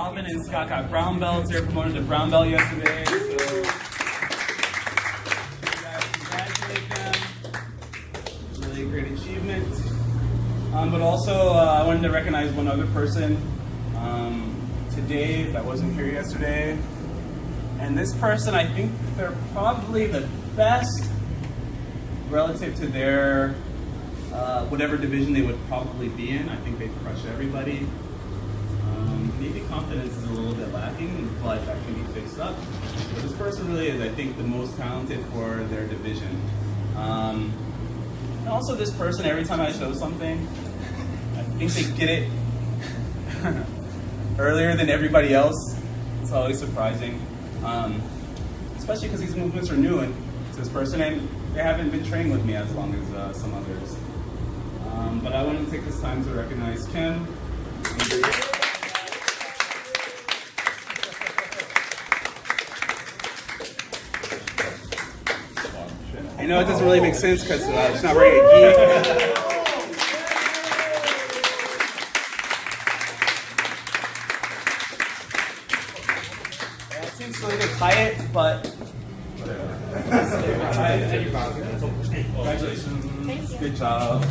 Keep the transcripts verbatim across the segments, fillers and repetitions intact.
Alvin and Scott got brown belts. They were promoted to brown belt yesterday. So you guys congratulate them. Really great achievement. Um, but also, uh, I wanted to recognize one other person. Um, to Dave, that wasn't here yesterday. And this person, I think they're probably the best relative to their uh, whatever division they would probably be in. I think they crush everybody. Um, maybe confidence is a little bit lacking, but that can be fixed up. But this person really is, I think, the most talented for their division. Um, and also this person, every time I show something, I think they get it earlier than everybody else. It's always surprising. Um, especially because these movements are new and to this person, and they haven't been training with me as long as uh, some others. Um, but I wanted to take this time to recognize Kim. I know it doesn't really make sense because uh, it's not wearing a gi. It seems really to tie it, but congratulations. Good job.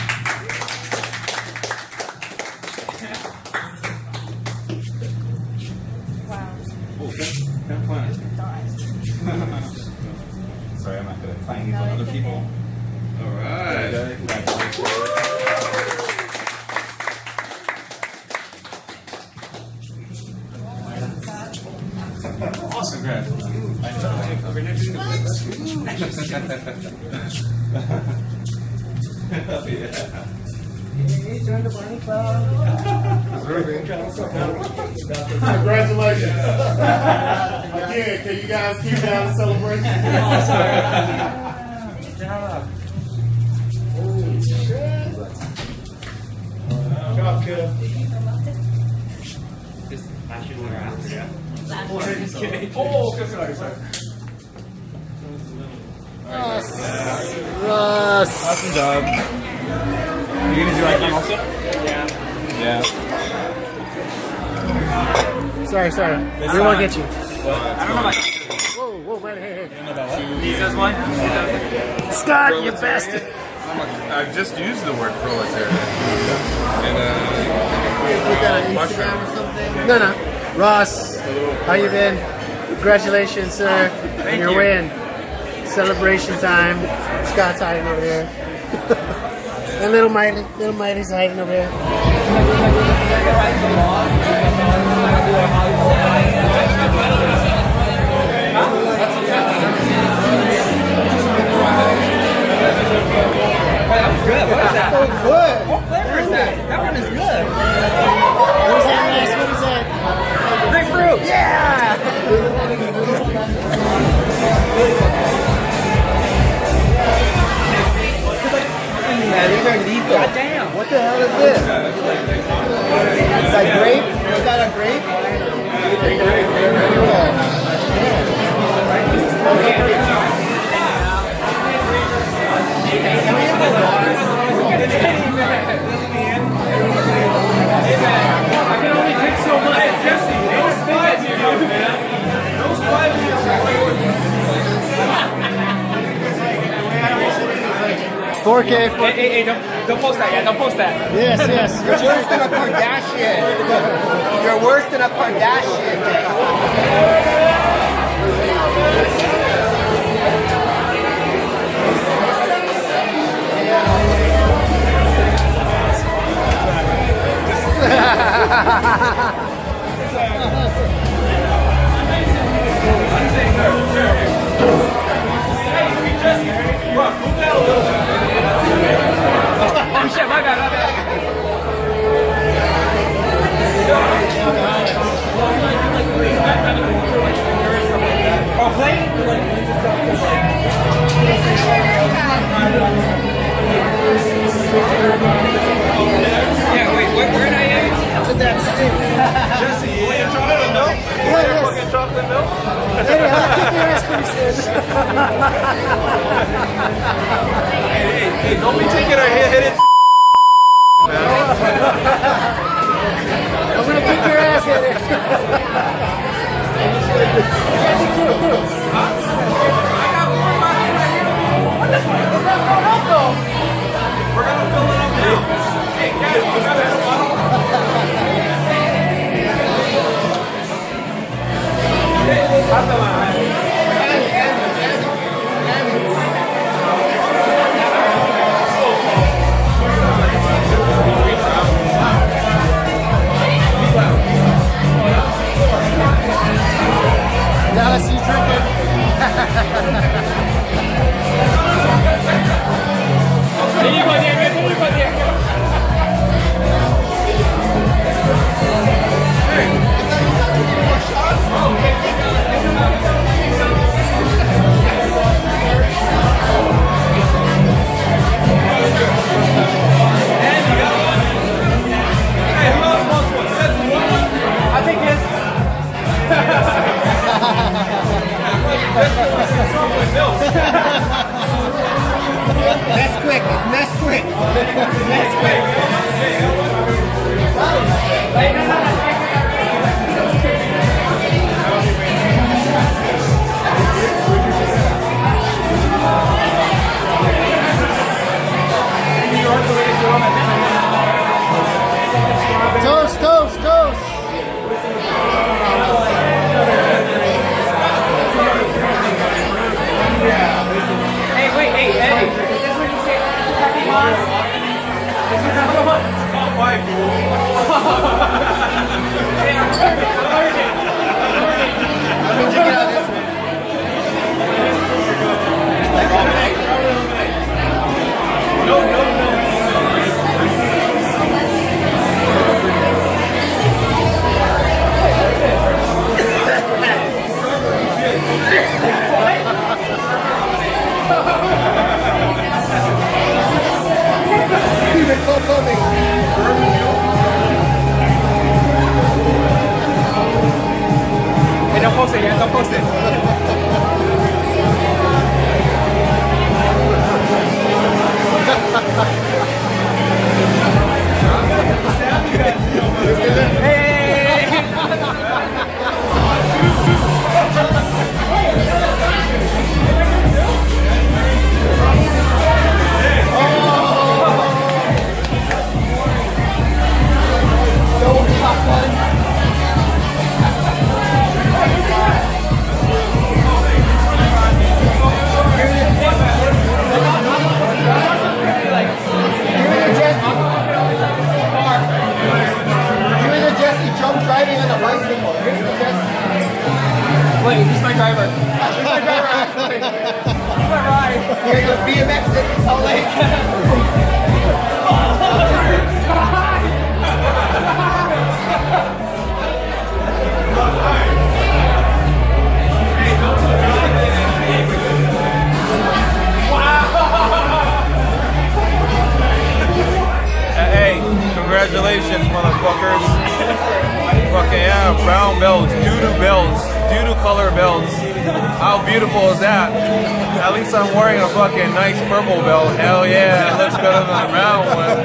Wow. Oh, good plan. Sorry, I'm not good at playing these on other people. All right. Awesome, congrats. Hey, join the bunny club. Congratulations. Again, can you guys keep down the celebration? Good job. Holy shit. Good job, kid. Just last year we were after, yeah? Oh, just kidding. Oh, okay, sorry, sorry. Russ. Russ. Awesome job. You gonna do like that also? Yeah. Yeah. Sorry, sorry. This We won't time- get you. I don't know about Whoa, whoa, wait, hey, hey. You know about what? He says one? Scott, you bastard. I'm a, I've just used the word proletariat. And, uh, Put that on Instagram or something? No, no. Ross, how you been? Congratulations, sir, on your you. win. Celebration time. Scott's hiding over here. And little Miley, little Miley's hiding over here. That was good. What is that? So good. What flavor is that? That one is good. What is that, Max? What is that? Grapefruit. Yeah! Yeah, these are lethal. God damn. What the hell is this? Is that grape? Is that a grape? I can only pick so much. Jesse, no spies here, man. No spies here. four K. Hey, hey, hey, don't, don't post that. Yeah, don't post that. Yes, yes. You're worse than a Kardashian. You're worse than a Kardashian. Shit, my bad, my bad. Oh, play? Yeah, wait, where, where did I at? Look at that stick. Jesse, you want your chocolate milk? You want your fucking chocolate milk? Hey, I'll kick your ass pretty soon. hey, hey, hey, don't be taking our hit-headed I'm gonna kick your ass in it. I see you drinking. That's quick. That's quick. That's quick. Toast, toast, toast. Hey, wait, hey, Eddie. Is this what you say? Happy Mom? Is this another one? Top five. Hey, I'm learning. I'm learning. I'm learning. Let me check it out this way. No, no, no. Hey, don't post it, yeah, don't post it. Hey, hey, hey, wait, he's my driver. He's my driver, actually. He's my ride. You're going to B M X in Salt Lake. Hey, congratulations, motherfuckers. Fucking yeah, brown belts, doo-doo belts, doo-doo color belts. How beautiful is that? At least I'm wearing a fucking nice purple belt. Hell yeah, it looks better than the brown one.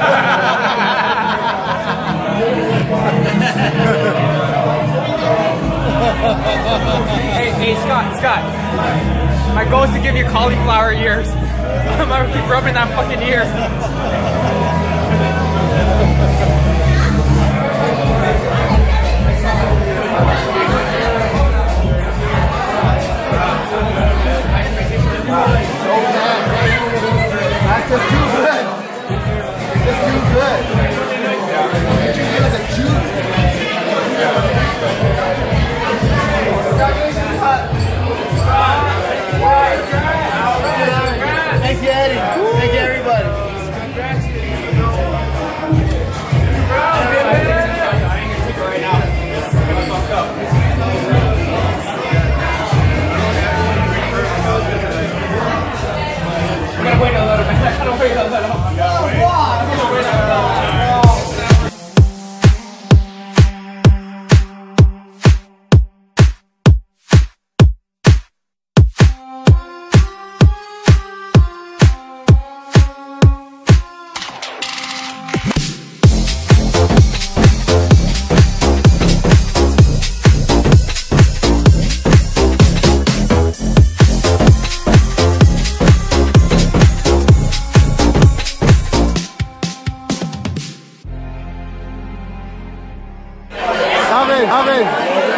Hey, hey, Scott, Scott. My goal is to give you cauliflower ears. I'm gonna keep rubbing that fucking ear. That's just too good. It's too good. Did you give us a juice? Thank you, Eddie. Thank you, everybody. I'm gonna wait a little bit. I'm gonna wait a little. I'm gonna wait a little. Amen, amen.